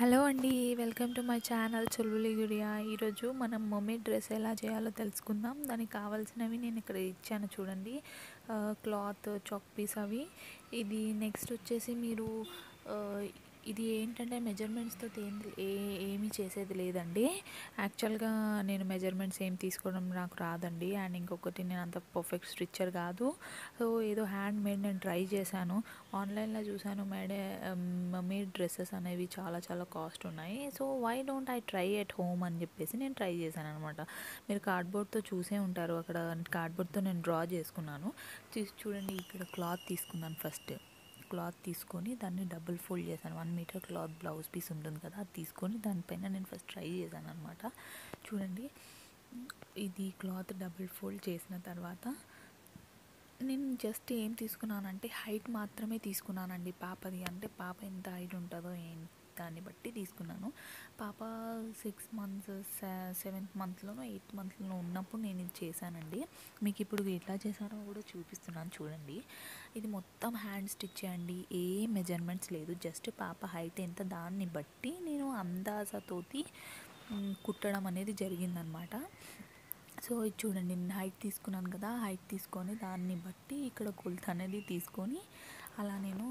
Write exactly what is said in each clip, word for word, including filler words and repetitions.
Hello అండి. Welcome to my channel Chulbuli Gudiya. ఈరోజు మనం మమ్మీ డ్రెస్ ఎలా చేయాలో తెలుసుకుందాం. దానికి కావాల్సినవి నేను ఇక్కడ ఇచ్చాను చూడండి. క్లాత్, చాక్ పీస్ అవి. ఇది నెక్స్ట్ వచ్చేసి మీరు ఇది ఏంటంటే మెజర్మెంట్స్తో ఏం ఏ ఏమీ చేసేది లేదండి. యాక్చువల్గా నేను మెజర్మెంట్స్ ఏం తీసుకోవడం నాకు రాదండి. అండ్ ఇంకొకటి నేను అంత పర్ఫెక్ట్ స్టిచ్చర్ కాదు. సో ఏదో హ్యాండ్ మేడ్ నేను ట్రై చేశాను. ఆన్లైన్లో చూశాను మేడే మమ్మీ డ్రెస్సెస్ అనేవి చాలా చాలా కాస్ట్ ఉన్నాయి. So why don't I try at home అని చెప్పేసి నేను ట్రై చేశాను అనమాట. మీరు కార్డ్బోర్డ్తో చూసే ఉంటారు. అక్కడ కార్డ్బోర్డ్తో నేను డ్రా చేసుకున్నాను. చూడండి, ఇక్కడ క్లాత్ తీసుకున్నాను. ఫస్ట్ క్లాత్ తీసుకొని దాన్ని డబుల్ ఫోల్డ్ చేశాను. One metre cloth blouse piece ఉంటుంది కదా, అది తీసుకొని దానిపైన నేను ఫస్ట్ ట్రై చేశాను అనమాట. చూడండి, ఇది క్లాత్ డబుల్ ఫోల్డ్ చేసిన తర్వాత నేను జస్ట్ ఏం తీసుకున్నానంటే హైట్ మాత్రమే తీసుకున్నానండి పాపది. అంటే పాప ఎంత హైట్ ఉంటుందో ఏం దాన్ని బట్టి తీసుకున్నాను. పాప సిక్స్ మంత్స్ సెవెంత్ మంత్లోనో ఎయిత్ మంత్లో ఉన్నప్పుడు నేను ఇది చేశానండి. మీకు ఇప్పుడు ఎట్లా చేశానో కూడా చూపిస్తున్నాను చూడండి. ఇది మొత్తం హ్యాండ్ స్టిచ్ అండి. ఏ మెజర్మెంట్స్ లేదు. జస్ట్ పాప హైట్ ఎంత దాన్ని బట్టి నేను అందాజతోటి కుట్టడం అనేది జరిగిందనమాట. సో ఇది చూడండి, నేను హైట్ తీసుకున్నాను కదా, హైట్ తీసుకొని దాన్ని బట్టి ఇక్కడ కొలత అనేది తీసుకొని అలా నేను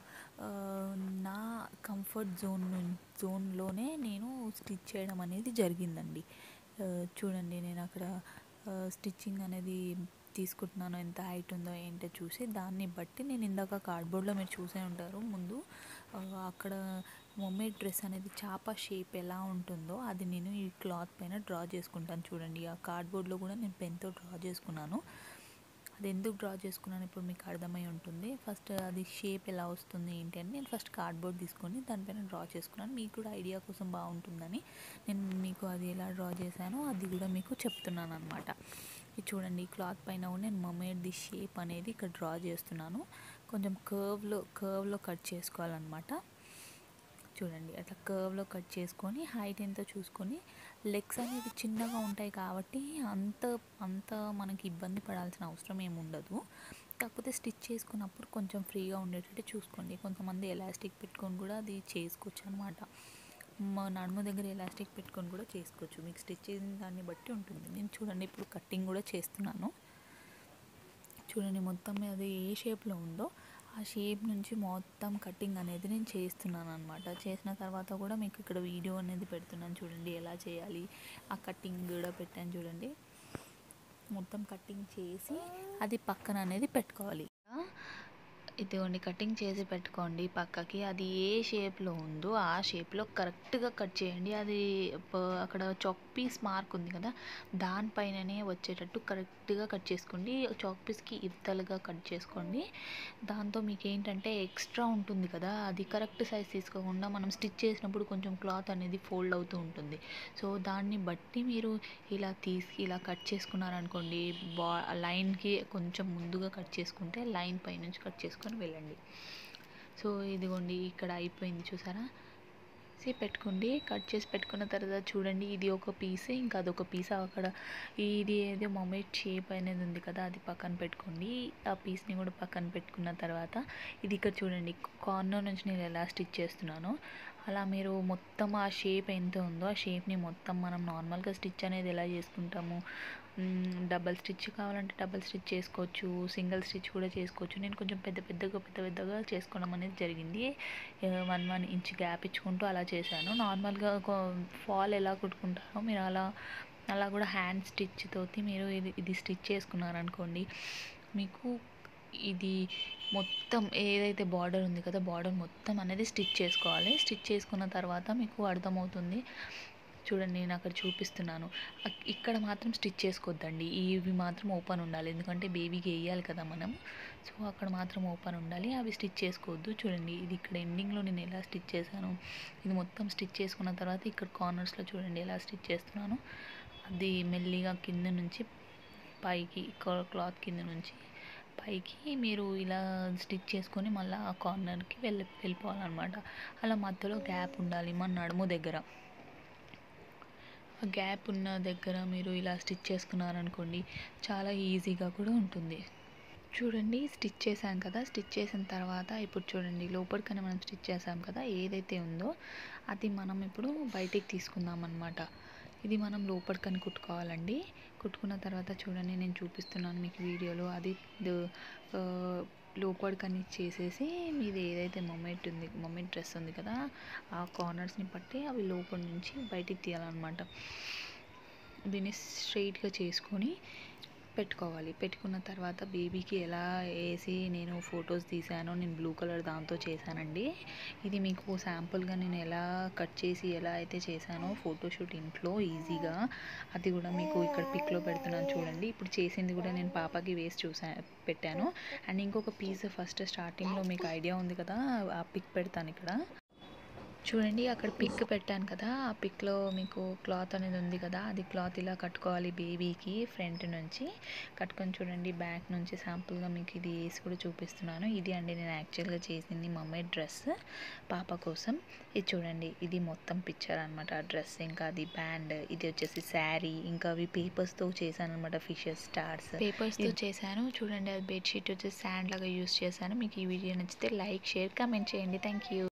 నా కంఫర్ట్ జోన్ జోన్లోనే నేను స్టిచ్ చేయడం అనేది జరిగిందండి. చూడండి, నేను అక్కడ స్టిచ్చింగ్ అనేది తీసుకుంటున్నాను. ఎంత హైట్ ఉందో ఏంటో చూసి దాన్ని బట్టి నేను ఇందాక కార్డ్బోర్డ్లో మీరు చూసే ఉంటారు ముందు, అక్కడ మమ్మీ డ్రెస్ అనేది చాప షేప్ ఎలా ఉంటుందో అది నేను ఈ క్లాత్ పైన డ్రా చేసుకుంటాను. చూడండి, ఆ కార్డ్బోర్డ్లో కూడా నేను పెన్తో డ్రా చేసుకున్నాను. అది ఎందుకు డ్రా చేసుకున్నాను ఇప్పుడు మీకు అర్థమై ఉంటుంది. ఫస్ట్ అది షేప్ ఎలా వస్తుంది ఏంటి అని నేను ఫస్ట్ కార్డ్బోర్డ్ తీసుకొని దానిపైన డ్రా చేసుకున్నాను. మీకు కూడా ఐడియా కోసం బాగుంటుందని నేను మీకు అది ఎలా డ్రా చేశానో అది కూడా మీకు చెప్తున్నాను అనమాట. ఇది చూడండి, ఈ క్లాత్ పైన కూడా నేను మమ్మీది షేప్ అనేది ఇక్కడ డ్రా చేస్తున్నాను. కొంచెం కర్వ్లో కర్వ్లో కట్ చేసుకోవాలన్నమాట. చూడండి, అట్లా కర్వ్లో కట్ చేసుకొని హైట్ ఎంతో చూసుకొని, లెగ్స్ అనేవి చిన్నగా ఉంటాయి కాబట్టి అంత అంత మనకి ఇబ్బంది పడాల్సిన అవసరం ఏమి ఉండదు. కాకపోతే స్టిచ్ చేసుకున్నప్పుడు కొంచెం ఫ్రీగా ఉండేటట్టు చూసుకోండి. కొంతమంది ఎలాస్టిక్ పెట్టుకొని కూడా అది చేసుకోవచ్చు అనమాట. మా నడుము దగ్గర ఎలాస్టిక్ పెట్టుకొని కూడా చేసుకోవచ్చు. మీకు స్టిచ్ చేసిన దాన్ని బట్టి ఉంటుంది. నేను చూడండి ఇప్పుడు కటింగ్ కూడా చేస్తున్నాను. చూడండి, మొత్తం అది ఏ షేప్లో ఉందో ఆ షేప్ నుంచి మొత్తం కటింగ్ అనేది నేను చేస్తున్నాను అనమాట. చేసిన తర్వాత కూడా మీకు ఇక్కడ వీడియో అనేది పెడుతున్నాను చూడండి, ఎలా చేయాలి. ఆ కటింగ్ కూడా పెట్టాను చూడండి. మొత్తం కటింగ్ చేసి అది పక్కన అనేది పెట్టుకోవాలి. ఇదిగోండి, కటింగ్ చేసి పెట్టుకోండి పక్కకి. అది ఏ షేప్లో ఉందో ఆ షేప్లో కరెక్ట్గా కట్ చేయండి. అది అక్కడ చాక్ పీస్ మార్క్ ఉంది కదా, దానిపైననే వచ్చేటట్టు కరెక్ట్గా కట్ చేసుకోండి. చాక్ పీస్కి ఇవతలుగా కట్ చేసుకోండి. దాంతో మీకు ఏంటంటే ఎక్స్ట్రా ఉంటుంది కదా, అది కరెక్ట్ సైజ్ తీసుకోకుండా మనం స్టిచ్ చేసినప్పుడు కొంచెం క్లాత్ అనేది ఫోల్డ్ అవుతూ ఉంటుంది. సో దాన్ని బట్టి మీరు ఇలా తీసి ఇలా కట్ చేసుకున్నారనుకోండి, బా లైన్కి కొంచెం ముందుగా కట్ చేసుకుంటే లైన్ పై నుంచి కట్ చేసుకొని వెళ్ళండి. సో ఇదిగోండి, ఇక్కడ అయిపోయింది చూసారా. సే పెట్టుకోండి. కట్ చేసి పెట్టుకున్న తర్వాత చూడండి, ఇది ఒక పీస్, ఇంకా అదొక పీస్. అక్కడ ఇది ఏదో మమ్మీ షేప్ అనేది ఉంది కదా, అది పక్కన పెట్టుకోండి. ఆ పీస్ని కూడా పక్కన పెట్టుకున్న తర్వాత ఇది ఇక్కడ చూడండి, కార్నర్ నుంచి నేను ఎలా స్టిచ్ చేస్తున్నానో అలా మీరు మొత్తం ఆ షేప్ ఎంత ఉందో ఆ షేప్ని మొత్తం మనం నార్మల్గా స్టిచ్ అనేది ఎలా చేసుకుంటాము, డబల్ స్టిచ్ కావాలంటే డబల్ స్టిచ్ చేసుకోవచ్చు, సింగిల్ స్టిచ్ కూడా చేసుకోవచ్చు. నేను కొంచెం పెద్ద పెద్దగా పెద్ద పెద్దగా చేసుకోవడం అనేది జరిగింది. వన్ వన్ ఇంచ్ గ్యాప్ ఇచ్చుకుంటూ అలా చేశాను. నార్మల్గా ఫాల్ ఎలా కుట్టుకుంటారో మీరు అలా అలా కూడా హ్యాండ్ స్టిచ్ తోటి మీరు ఇది ఇది స్టిచ్ చేసుకున్నారనుకోండి, మీకు ఇది మొత్తం ఏదైతే బార్డర్ ఉంది కదా, బార్డర్ మొత్తం అనేది స్టిచ్ చేసుకోవాలి. స్టిచ్ చేసుకున్న తర్వాత మీకు అర్థమవుతుంది. చూడండి, నేను అక్కడ చూపిస్తున్నాను. ఇక్కడ మాత్రం స్టిచ్ చేసుకోవద్దండి. ఇవి మాత్రం ఓపెన్ ఉండాలి, ఎందుకంటే బేబీకి వేయాలి కదా మనం. సో అక్కడ మాత్రం ఓపెన్ ఉండాలి, అవి స్టిచ్ చేసుకోవద్దు. చూడండి, ఇది ఇక్కడ ఎండింగ్లో నేను ఎలా స్టిచ్ చేశాను. ఇది మొత్తం స్టిచ్ చేసుకున్న తర్వాత ఇక్కడ కార్నర్స్లో చూడండి ఎలా స్టిచ్ చేస్తున్నాను. అది మెల్లిగా కింద నుంచి పైకి, క్లాత్ కింద నుంచి పైకి మీరు ఇలా స్టిచ్ చేసుకొని మళ్ళీ ఆ కార్నర్కి వెళ్ళి వెళ్ళిపోవాలన్నమాట. అలా మధ్యలో గ్యాప్ ఉండాలి మన నడుము దగ్గర. ఆ గ్యాప్ ఉన్న దగ్గర మీరు ఇలా స్టిచ్ చేసుకున్నారనుకోండి, చాలా ఈజీగా కూడా ఉంటుంది. చూడండి స్టిచ్ చేశాం కదా, స్టిచ్ చేసిన తర్వాత ఇప్పుడు చూడండి లోపలికనే మనం స్టిచ్ చేసాం కదా, ఏదైతే ఉందో అది మనం ఇప్పుడు బయటికి తీసుకుందాం అన్నమాట. ఇది మనం లోపలికని కుట్టుకోవాలండి. కుట్టుకున్న తర్వాత చూడండి నేను చూపిస్తున్నాను మీకు వీడియోలో. అది లోపలికని చేసేసి మీది ఏదైతే మొమెంట్ ఉంది, మొమెంట్ డ్రెస్ ఉంది కదా, ఆ కార్నర్స్ని పట్టి అవి లోపల నుంచి బయటికి తీయాలన్నమాట. దీన్ని స్ట్రైట్గా చేసుకొని పెట్టుకోవాలి. పెట్టుకున్న తర్వాత బేబీకి ఎలా వేసి నేను ఫొటోస్ తీసానో, నేను బ్లూ కలర్ దాంతో చేశానండి. ఇది మీకు శాంపుల్గా నేను ఎలా కట్ చేసి ఎలా అయితే చేశానో ఫోటోషూట్ ఇంట్లో ఈజీగా, అది కూడా మీకు ఇక్కడ పిక్లో పెడుతున్నాను చూడండి. ఇప్పుడు చేసింది కూడా నేను పాపకి వేసి చూసా పెట్టాను. అండ్ ఇంకొక పీస్ ఫస్ట్ స్టార్టింగ్లో మీకు ఐడియా ఉంది కదా, ఆ పిక్ పెడతాను ఇక్కడ చూడండి. అక్కడ పిక్ పెట్టాను కదా, ఆ పిక్లో మీకు క్లాత్ అనేది ఉంది కదా, అది క్లాత్ ఇలా కట్టుకోవాలి బేబీకి ఫ్రంట్ నుంచి కట్టుకొని చూడండి. బ్యాక్ నుంచి శాంపుల్గా మీకు ఇది వేసి కూడా చూపిస్తున్నాను. ఇది అండి నేను యాక్చువల్గా చేసింది మమ్మీ డ్రెస్ పాప కోసం. ఇది చూడండి, ఇది మొత్తం పిక్చర్ అనమాట. ఆ డ్రెస్, ఇంకా అది బ్యాండ్, ఇది వచ్చేసి శారీ, ఇంకా అవి పేపర్స్తో చేశాను అనమాట. ఫిషెస్, స్టార్స్ పేపర్స్తో చేశాను చూడండి. అది బెడ్షీట్ వచ్చేసి శాండ్ లాగా యూస్ చేశాను. మీకు ఈ వీడియో నచ్చితే లైక్, షేర్, కామెంట్ చేయండి. Thank you.